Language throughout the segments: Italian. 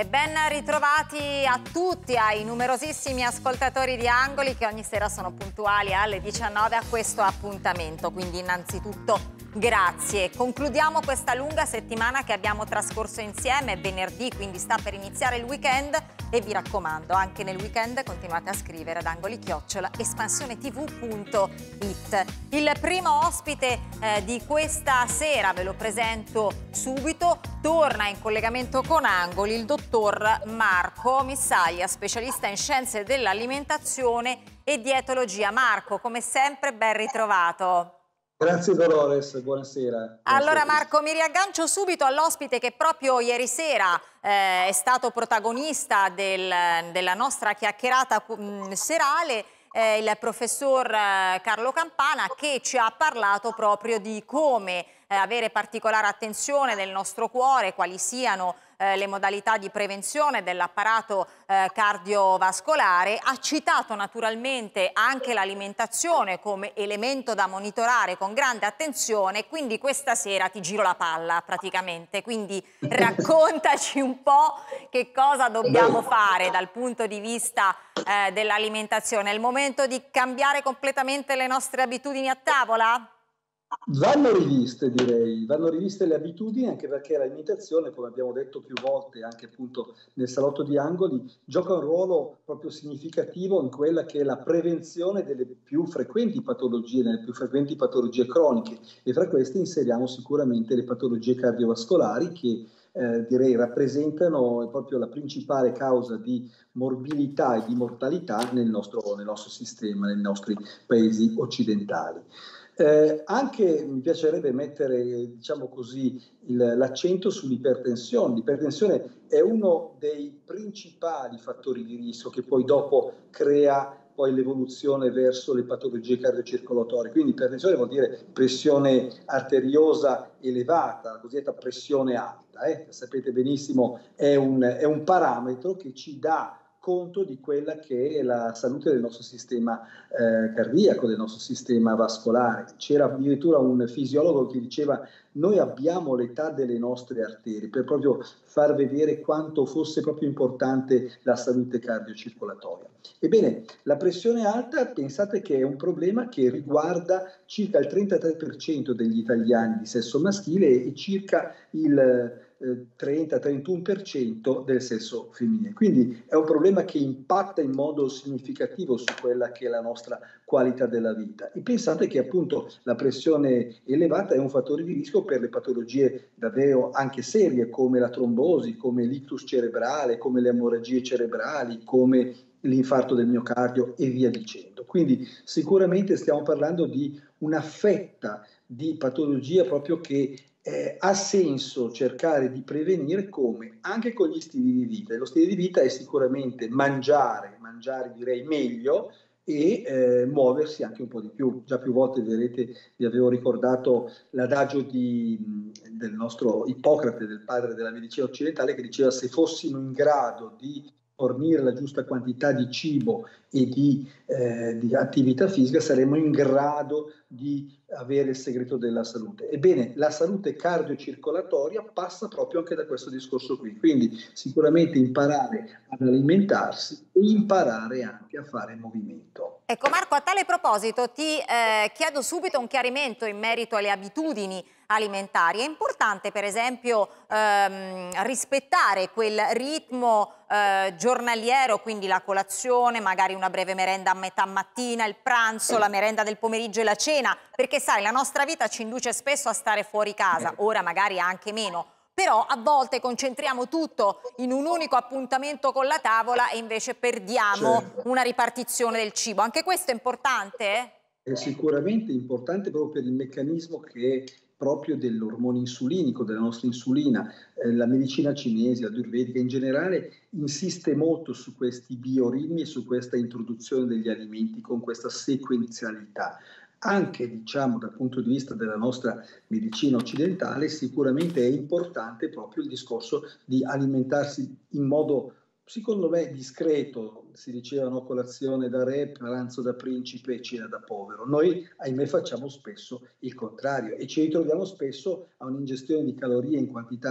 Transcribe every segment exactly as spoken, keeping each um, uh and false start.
E ben ritrovati a tutti, ai numerosissimi ascoltatori di Angoli che ogni sera sono puntuali alle diciannove a questo appuntamento. Quindi innanzitutto grazie. Concludiamo questa lunga settimana che abbiamo trascorso insieme. È venerdì, quindi sta per iniziare il weekend e vi raccomando, anche nel weekend continuate a scrivere ad angoli chiocciola espansionetv punto it. Il primo ospite eh, di questa sera, ve lo presento subito, torna in collegamento con Angoli il dottor Marco Missaglia, specialista in scienze dell'alimentazione e dietologia. Marco, come sempre, ben ritrovato. Grazie Dolores, buonasera. Allora Marco, mi riaggancio subito all'ospite che proprio ieri sera eh, è stato protagonista del, della nostra chiacchierata mh, serale, eh, il professor eh, Carlo Campana, che ci ha parlato proprio di come eh, avere particolare attenzione del nostro cuore, quali siano eh, le modalità di prevenzione dell'apparato eh, cardiovascolare. Ha citato naturalmente anche l'alimentazione come elemento da monitorare con grande attenzione, quindi questa sera ti giro la palla praticamente, quindi raccontaci un po' che cosa dobbiamo fare dal punto di vista eh, dell'alimentazione. È il momento di cambiare completamente le nostre abitudini a tavola? Vanno riviste, direi, vanno riviste le abitudini, anche perché l'alimentazione, come abbiamo detto più volte anche appunto nel salotto di Angoli, gioca un ruolo proprio significativo in quella che è la prevenzione delle più frequenti patologie, delle più frequenti patologie croniche, e fra queste inseriamo sicuramente le patologie cardiovascolari che eh, direi rappresentano proprio la principale causa di morbilità e di mortalità nel nostro, nel nostro sistema, nei nostri paesi occidentali. Eh, anche mi piacerebbe mettere, diciamo così, l'accento sull'ipertensione. L'ipertensione è uno dei principali fattori di rischio che poi dopo crea poi l'evoluzione verso le patologie cardiocircolatorie. Quindi ipertensione vuol dire pressione arteriosa elevata, la cosiddetta pressione alta. Eh? Sapete benissimo, è un, è un parametro che ci dà conto di quella che è la salute del nostro sistema eh, cardiaco, del nostro sistema vascolare. C'era addirittura un fisiologo che diceva: noi abbiamo l'età delle nostre arterie, per proprio far vedere quanto fosse proprio importante la salute cardiocircolatoria. Ebbene, la pressione alta, pensate che è un problema che riguarda circa il trentatré per cento degli italiani di sesso maschile e circa il trenta trentuno per cento del sesso femminile. Quindi è un problema che impatta in modo significativo su quella che è la nostra qualità della vita. E pensate che appunto la pressione elevata è un fattore di rischio per le patologie davvero anche serie, come la trombosi, come l'ictus cerebrale, come le emorragie cerebrali, come l'infarto del miocardio e via dicendo. Quindi sicuramente stiamo parlando di una fetta di patologia proprio che Eh, ha senso cercare di prevenire, come anche con gli stili di vita. E lo stile di vita è sicuramente mangiare, mangiare direi meglio e eh, muoversi anche un po' di più. Già più volte vedrete, vi avevo ricordato l'adagio di, del nostro Ippocrate, del padre della medicina occidentale, che diceva: se fossimo in grado di fornire la giusta quantità di cibo e di, eh, di attività fisica, saremmo in grado di avere il segreto della salute. Ebbene, la salute cardiocircolatoria passa proprio anche da questo discorso qui, quindi sicuramente imparare ad alimentarsi e imparare anche a fare movimento. Ecco Marco, a tale proposito ti eh, chiedo subito un chiarimento in merito alle abitudini alimentari. È importante per esempio ehm, rispettare quel ritmo eh, giornaliero, quindi la colazione, magari una breve merenda a metà mattina, il pranzo, la merenda del pomeriggio e la cena, perché sai, la nostra vita ci induce spesso a stare fuori casa, ora magari anche meno, però a volte concentriamo tutto in un unico appuntamento con la tavola e invece perdiamo certo. una ripartizione del cibo. Anche questo è importante? È sicuramente importante proprio per il meccanismo che è proprio dell'ormone insulinico, della nostra insulina. Eh, la medicina cinese, la ayurvedica in generale, insiste molto su questi bioritmi e su questa introduzione degli alimenti con questa sequenzialità. Anche, diciamo, dal punto di vista della nostra medicina occidentale, sicuramente è importante proprio il discorso di alimentarsi in modo, secondo me, discreto. Si diceva, no, colazione da re, pranzo da principe e cena da povero. Noi, ahimè, facciamo spesso il contrario e ci ritroviamo spesso a un'ingestione di calorie in quantità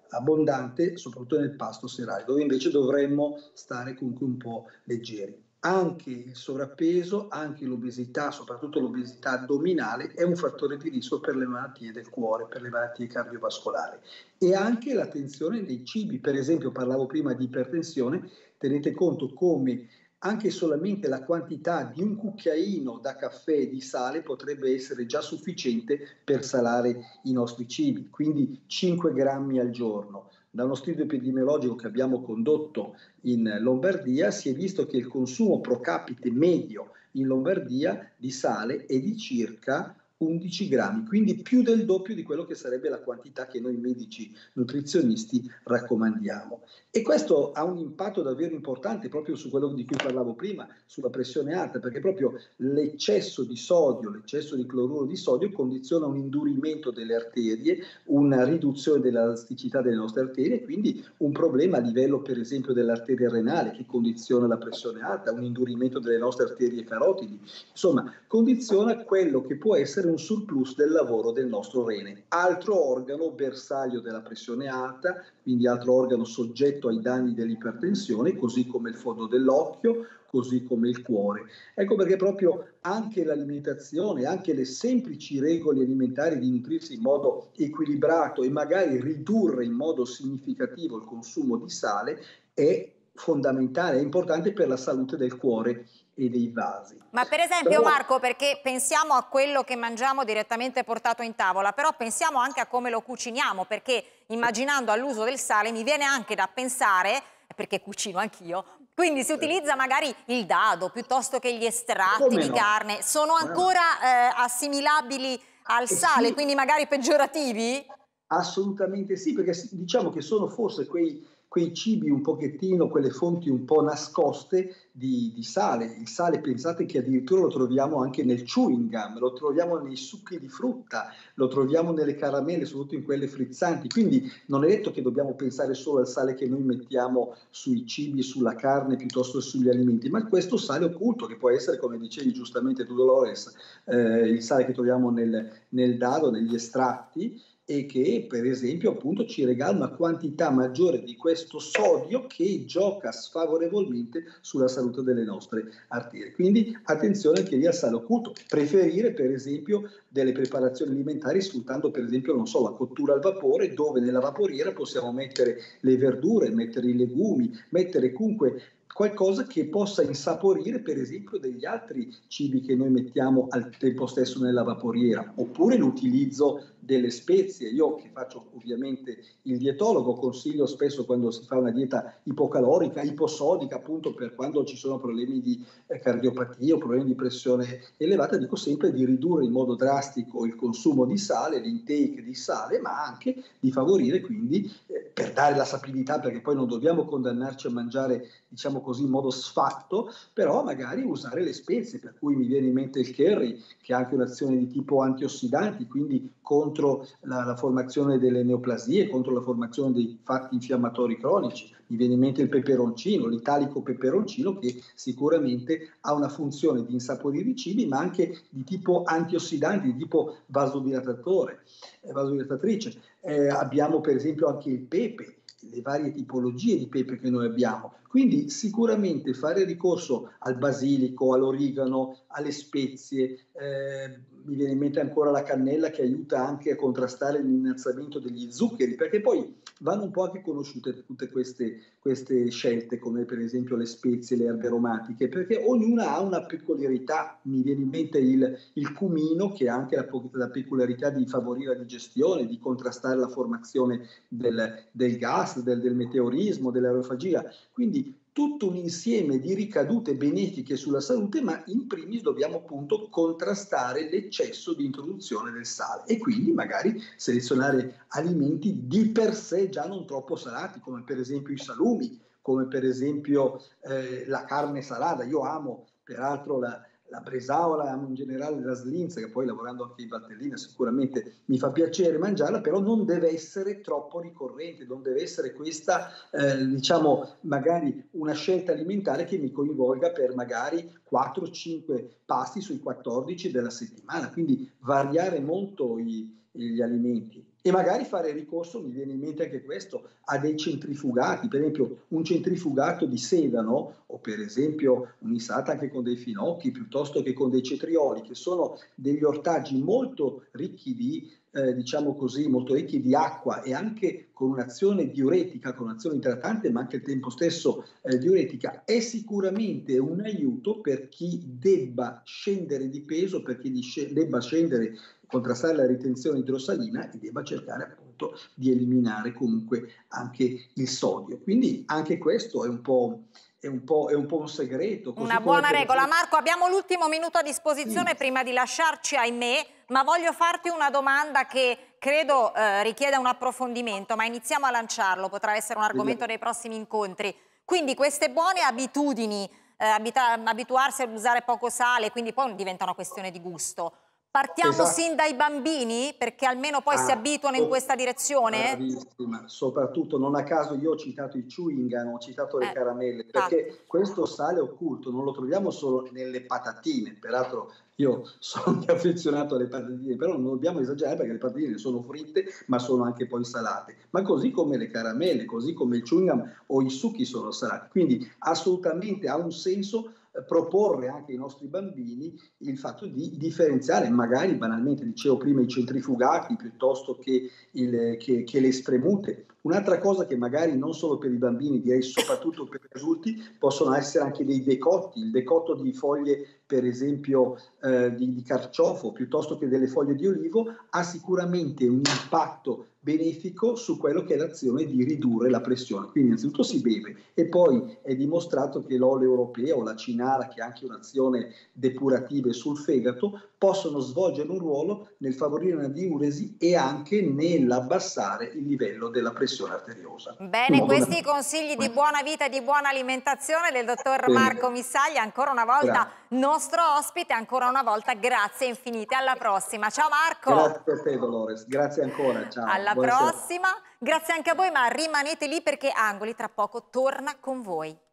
abbondante, soprattutto nel pasto serale, dove invece dovremmo stare comunque un po' leggeri. Anche il sovrappeso, anche l'obesità, soprattutto l'obesità addominale, è un fattore di rischio per le malattie del cuore, per le malattie cardiovascolari. E anche l'attenzione dei cibi, per esempio parlavo prima di ipertensione, tenete conto come anche solamente la quantità di un cucchiaino da caffè di sale potrebbe essere già sufficiente per salare i nostri cibi, quindi cinque grammi al giorno. Da uno studio epidemiologico che abbiamo condotto in Lombardia si è visto che il consumo pro capite medio in Lombardia di sale è di circa undici grammi, quindi più del doppio di quello che sarebbe la quantità che noi medici nutrizionisti raccomandiamo. E questo ha un impatto davvero importante proprio su quello di cui parlavo prima, sulla pressione alta, perché proprio l'eccesso di sodio, l'eccesso di cloruro di sodio condiziona un indurimento delle arterie, una riduzione dell'elasticità delle nostre arterie, quindi un problema a livello per esempio dell'arteria renale che condiziona la pressione alta, un indurimento delle nostre arterie carotidi, insomma condiziona quello che può essere un surplus del lavoro del nostro rene, altro organo bersaglio della pressione alta, quindi altro organo soggetto ai danni dell'ipertensione, così come il fondo dell'occhio, così come il cuore. Ecco perché proprio anche l'alimentazione, anche le semplici regole alimentari di nutrirsi in modo equilibrato e magari ridurre in modo significativo il consumo di sale è fondamentale, è importante per la salute del cuore e dei vasi. Ma per esempio Marco, perché pensiamo a quello che mangiamo direttamente portato in tavola, però pensiamo anche a come lo cuciniamo, perché immaginando all'uso del sale mi viene anche da pensare, perché cucino anch'io, quindi si utilizza magari il dado piuttosto che gli estratti Come di no? carne, sono ancora eh, assimilabili al Eh sale, sì, quindi magari peggiorativi? assolutamente sì, perché diciamo che sono forse quei, quei cibi un pochettino, quelle fonti un po' nascoste di, di sale. Il sale, pensate che addirittura lo troviamo anche nel chewing gum, lo troviamo nei succhi di frutta, lo troviamo nelle caramelle, soprattutto in quelle frizzanti. Quindi non è detto che dobbiamo pensare solo al sale che noi mettiamo sui cibi, sulla carne piuttosto che sugli alimenti, ma questo sale occulto che può essere, come dicevi giustamente tu Dolores, eh, il sale che troviamo nel, nel dado, negli estratti, e che per esempio appunto ci regala una quantità maggiore di questo sodio che gioca sfavorevolmente sulla salute delle nostre arterie. Quindi attenzione anche lì al sale occulto, preferire per esempio delle preparazioni alimentari sfruttando per esempio non so la cottura al vapore, dove nella vaporiera possiamo mettere le verdure, mettere i legumi, mettere comunque qualcosa che possa insaporire per esempio degli altri cibi che noi mettiamo al tempo stesso nella vaporiera, oppure l'utilizzo delle spezie. Io che faccio ovviamente il dietologo consiglio spesso quando si fa una dieta ipocalorica, iposodica, appunto per quando ci sono problemi di eh, cardiopatia o problemi di pressione elevata, dico sempre di ridurre in modo drastico il consumo di sale, l'intake di sale, ma anche di favorire quindi eh, per dare la sapidità, perché poi non dobbiamo condannarci a mangiare diciamo così in modo sfatto, però magari usare le spezie, per cui mi viene in mente il curry che ha anche un'azione di tipo antiossidanti, quindi contro la, la formazione delle neoplasie, contro la formazione dei fatti infiammatori cronici. Mi viene in mente il peperoncino, l'italico peperoncino, che sicuramente ha una funzione di insaporire i cibi, ma anche di tipo antiossidanti, di tipo vasodilatatore, eh, vasodilatatrice. Eh, abbiamo per esempio anche il pepe, le varie tipologie di pepe che noi abbiamo. Quindi sicuramente fare ricorso al basilico, all'origano, alle spezie, eh, mi viene in mente ancora la cannella che aiuta anche a contrastare l'innalzamento degli zuccheri, perché poi vanno un po' anche conosciute tutte queste, queste scelte, come per esempio le spezie, le erbe aromatiche, perché ognuna ha una peculiarità. Mi viene in mente il, il cumino, che ha anche la, la peculiarità di favorire la digestione, di contrastare la formazione del, del gas, del, del meteorismo, dell'aerofagia. Quindi tutto un insieme di ricadute benefiche sulla salute, ma in primis dobbiamo appunto contrastare l'eccesso di introduzione del sale e quindi magari selezionare alimenti di per sé già non troppo salati, come per esempio i salumi, come per esempio eh, la carne salata. Io amo peraltro la, la bresaola, amo in generale la slinza, che poi lavorando anche in Valtellina sicuramente mi fa piacere mangiarla, però non deve essere troppo ricorrente, non deve essere questa, eh, diciamo, magari una scelta alimentare che mi coinvolga per magari quattro cinque pasti sui quattordici della settimana, quindi variare molto i, gli alimenti. E magari fare ricorso, mi viene in mente anche questo, a dei centrifugati, per esempio un centrifugato di sedano o per esempio un'insalata anche con dei finocchi piuttosto che con dei cetrioli, che sono degli ortaggi molto ricchi di, eh, diciamo così, molto ricchi di acqua e anche con un'azione diuretica, con un'azione idratante ma anche al tempo stesso eh, diuretica, è sicuramente un aiuto per chi debba scendere di peso, per chi debba scendere contrastare la ritenzione idrosalina e debba cercare appunto di eliminare comunque anche il sodio. Quindi anche questo è un po', è un po', è un, po' un segreto. Così Una buona regola. Esempio... Marco, abbiamo l'ultimo minuto a disposizione sì. prima di lasciarci, ahimè, ma voglio farti una domanda che credo eh, richieda un approfondimento, ma iniziamo a lanciarlo, potrà essere un argomento dei prossimi incontri. Quindi queste buone abitudini, eh, abita- abituarsi ad usare poco sale, quindi poi diventa una questione di gusto. Partiamo esatto. sin dai bambini, perché almeno poi ah, si abituano in questa direzione? Bravissima, soprattutto non a caso io ho citato i chewing gum, ho citato le eh, caramelle, perché ah. questo sale occulto non lo troviamo solo nelle patatine, peraltro io sono affezionato alle patatine, però non dobbiamo esagerare perché le patatine sono fritte ma sono anche poi salate, ma così come le caramelle, così come il chewing gum o i succhi sono salati, quindi assolutamente ha un senso proporre anche ai nostri bambini il fatto di differenziare, magari banalmente, dicevo prima, i centrifugati piuttosto che, il, che, che le spremute. Un'altra cosa che magari non solo per i bambini, direi soprattutto per gli adulti, possono essere anche dei decotti, il decotto di foglie per esempio eh, di, di carciofo piuttosto che delle foglie di olivo ha sicuramente un impatto benefico su quello che è l'azione di ridurre la pressione. Quindi innanzitutto si beve e poi è dimostrato che l'olio europeo o la cinara, che ha anche un'azione depurativa sul fegato, possono svolgere un ruolo nel favorire una diuresi e anche nell'abbassare il livello della pressione arteriosa. Bene, questi da... consigli di buona vita e di buona alimentazione del dottor Bene. Marco Missaglia, ancora una volta grazie. nostro ospite, ancora una volta grazie infinite, alla prossima. Ciao Marco! Grazie a te Dolores, grazie ancora, ciao. Alla Buonasera. prossima, grazie anche a voi, ma rimanete lì perché Angoli tra poco torna con voi.